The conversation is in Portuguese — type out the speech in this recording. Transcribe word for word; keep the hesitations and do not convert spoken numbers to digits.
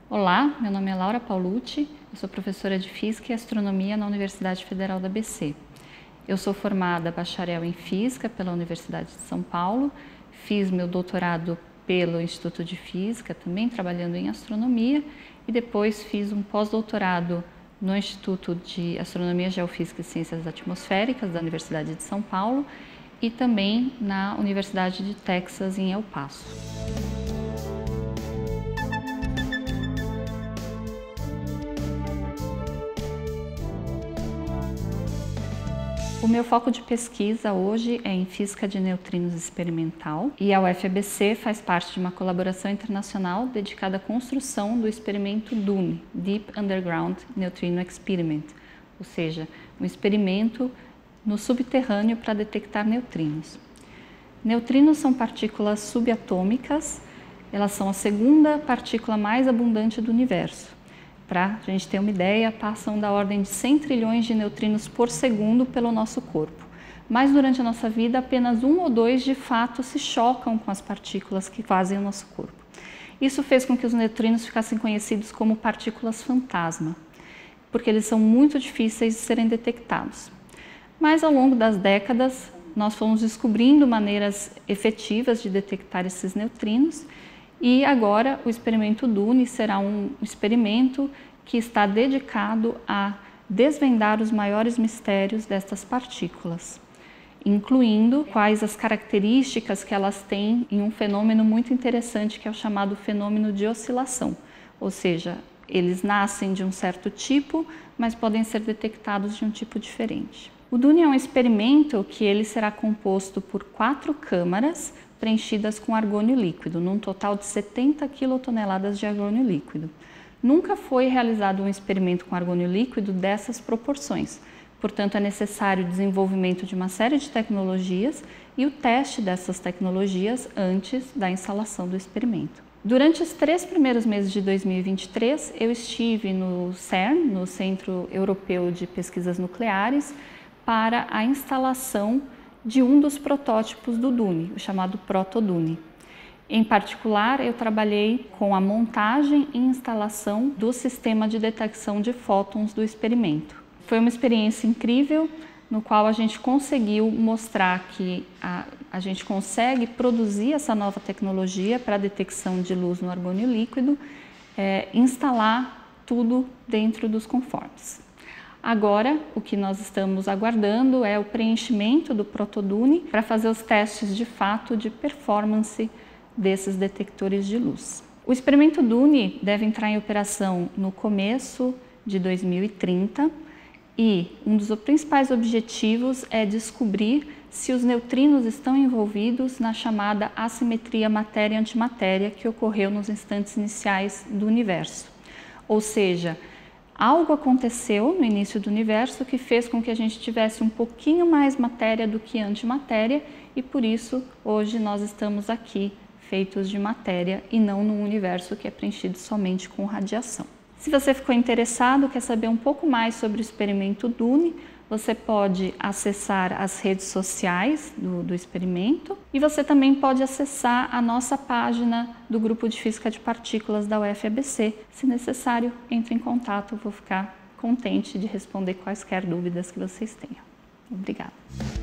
Olá, meu nome é Laura Paulucci, eu sou professora de Física e Astronomia na Universidade Federal do A B C. Eu sou formada bacharel em Física pela Universidade de São Paulo, fiz meu doutorado pelo Instituto de Física, também trabalhando em Astronomia, e depois fiz um pós-doutorado no Instituto de Astronomia, Geofísica e Ciências Atmosféricas da Universidade de São Paulo e também na Universidade de Texas, em El Paso. O meu foco de pesquisa hoje é em física de neutrinos experimental e a U F A B C faz parte de uma colaboração internacional dedicada à construção do experimento DUNE, Deep Underground Neutrino Experiment, ou seja, um experimento no subterrâneo para detectar neutrinos. Neutrinos são partículas subatômicas, elas são a segunda partícula mais abundante do universo. Para a gente ter uma ideia, passam da ordem de cem trilhões de neutrinos por segundo pelo nosso corpo. Mas durante a nossa vida, apenas um ou dois de fato se chocam com as partículas que fazem o nosso corpo. Isso fez com que os neutrinos ficassem conhecidos como partículas fantasma, porque eles são muito difíceis de serem detectados. Mas ao longo das décadas, nós fomos descobrindo maneiras efetivas de detectar esses neutrinos. E agora o experimento DUNE será um experimento que está dedicado a desvendar os maiores mistérios destas partículas, incluindo quais as características que elas têm em um fenômeno muito interessante que é o chamado fenômeno de oscilação, ou seja, eles nascem de um certo tipo, mas podem ser detectados de um tipo diferente. O DUNE é um experimento que ele será composto por quatro câmaras preenchidas com argônio líquido, num total de setenta quilotoneladas de argônio líquido. Nunca foi realizado um experimento com argônio líquido dessas proporções, portanto é necessário o desenvolvimento de uma série de tecnologias e o teste dessas tecnologias antes da instalação do experimento. Durante os três primeiros meses de dois mil e vinte e três, eu estive no CERN, no Centro Europeu de Pesquisas Nucleares, para a instalação de um dos protótipos do DUNE, o chamado Proto-DUNE. Em particular, eu trabalhei com a montagem e instalação do sistema de detecção de fótons do experimento. Foi uma experiência incrível, no qual a gente conseguiu mostrar que a, a gente consegue produzir essa nova tecnologia para a detecção de luz no argônio líquido, é, instalar tudo dentro dos conformes. Agora, o que nós estamos aguardando é o preenchimento do Proto-DUNE para fazer os testes de fato de performance desses detectores de luz. O experimento DUNE deve entrar em operação no começo de dois mil e trinta e um dos principais objetivos é descobrir se os neutrinos estão envolvidos na chamada assimetria matéria-antimatéria que ocorreu nos instantes iniciais do universo. Ou seja, algo aconteceu no início do universo que fez com que a gente tivesse um pouquinho mais matéria do que antimatéria e por isso hoje nós estamos aqui feitos de matéria e não num universo que é preenchido somente com radiação. Se você ficou interessado, quer saber um pouco mais sobre o experimento DUNE, você pode acessar as redes sociais do, do experimento e você também pode acessar a nossa página do Grupo de Física de Partículas da U F A B C. Se necessário, entre em contato, eu vou ficar contente de responder quaisquer dúvidas que vocês tenham. Obrigada.